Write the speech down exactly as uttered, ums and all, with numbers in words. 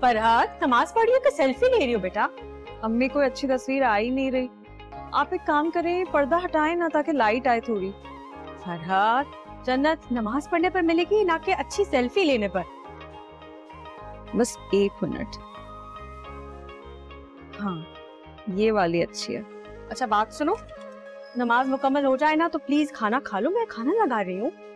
फरहाद, नमाज पढ़ी हो कि सेल्फी ले रही हो बेटा? अम्मी कोई अच्छी तस्वीर आ ही नहीं रही। आप एक काम करें, पर्दा हटाएं ना ताकि लाइट आए थोड़ी। फरहाद, जन्नत नमाज पढ़ने पर मिलेगी ना कि अच्छी सेल्फी लेने पर। बस एक मिनट। हाँ, ये वाली अच्छी है। अच्छा बात सुनो, नमाज मुकम्मल हो जाए ना तो प्लीज खाना खा लो, मैं खाना लगा रही हूँ।